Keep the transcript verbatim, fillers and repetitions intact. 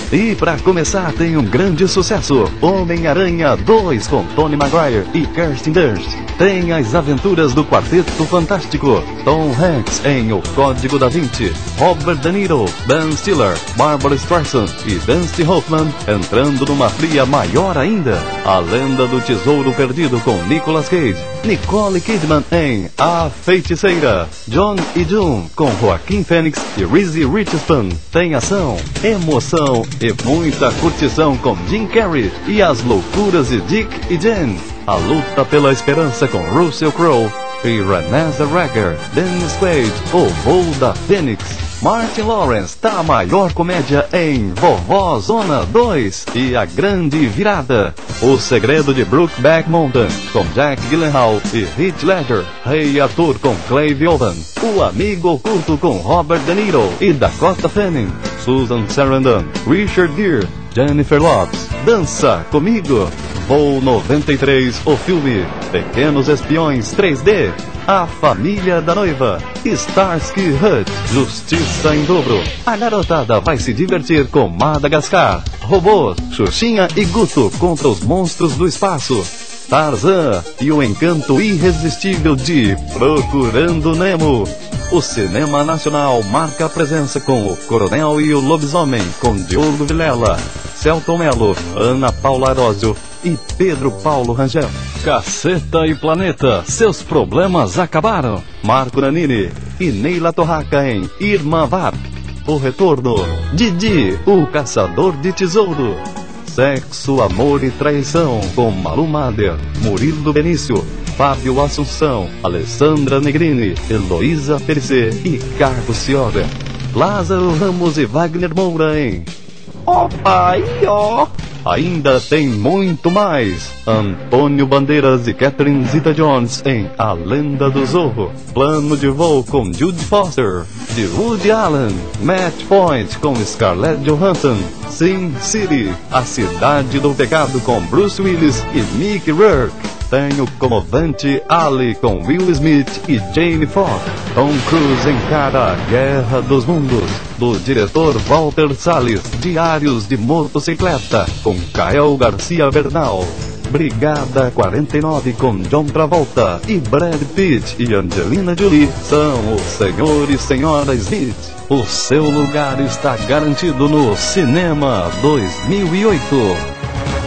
E para começar tem um grande sucesso, Homem-Aranha dois com Tobey Maguire e Kirsten Dunst. Tem as aventuras do Quarteto Fantástico, Tom Hanks em O Código da Vinci, Robert De Niro, Ben Stiller, Barbara Streisand e Dustin Hoffman entrando numa fria maior ainda, A Lenda do Tesouro Perdido com Nicolas Cage, Nicole Kidman em A Feiticeira, John e June com Joaquin Phoenix e Reese Witherspoon. Tem ação, emoção e muita curtição com Jim Carrey e as loucuras de Dick e Jane. A luta pela esperança com Russell Crowe e Renée Zellweger, Dennis Quaid, o voo da Fênix. Martin Lawrence tá a maior comédia em Vovó Zona dois e A Grande Virada. O Segredo de Brokeback Mountain com Jack Gyllenhaal e Heath Ledger. Rei Arthur com Clive Owen. O Amigo Oculto com Robert De Niro e Dakota Fanning. Susan Sarandon, Richard Gere, Jennifer Lopez. Dança Comigo. Voo noventa e três, o filme. Pequenos Espiões três D. A Família da Noiva, Starsky Hutch, Justiça em Dobro. A garotada vai se divertir com Madagascar, Robôs, Xuxinha e Guto contra os monstros do espaço, Tarzan e o encanto irresistível de Procurando Nemo. O cinema nacional marca a presença com O Coronel e o Lobisomem, com Diogo Vilela, Celton Mello, Ana Paula Arósio e Pedro Paulo Rangel. Caceta e Planeta, seus problemas acabaram. Marco Nanini e Neila Torraca em Irma Vap. O Retorno, Didi, o Caçador de Tesouro. Sexo, Amor e Traição com Malu Mader, Murilo Benício, Fábio Assunção, Alessandra Negrini, Heloísa Perizet e Carlos Ciora. Lázaro Ramos e Wagner Moura em Ó Pai, ó. Ainda tem muito mais. Antônio Bandeiras e Catherine Zeta-Jones em A Lenda do Zorro. Plano de Voo com Jude Foster, de Woody Allen. Match Point com Scarlett Johansson. Sin City, A Cidade do Pecado com Bruce Willis e Mickey Rourke. Tem o comovente Ali com Will Smith e Jamie Foxx. Tom Cruise encara A Guerra dos Mundos, do diretor Walter Salles. Diários de Motocicleta com Kael Garcia Bernal. Brigada quarenta e nove com John Travolta e Brad Pitt e Angelina Jolie são o Senhor e Senhora Smith. O seu lugar está garantido no Cinema dois mil e oito.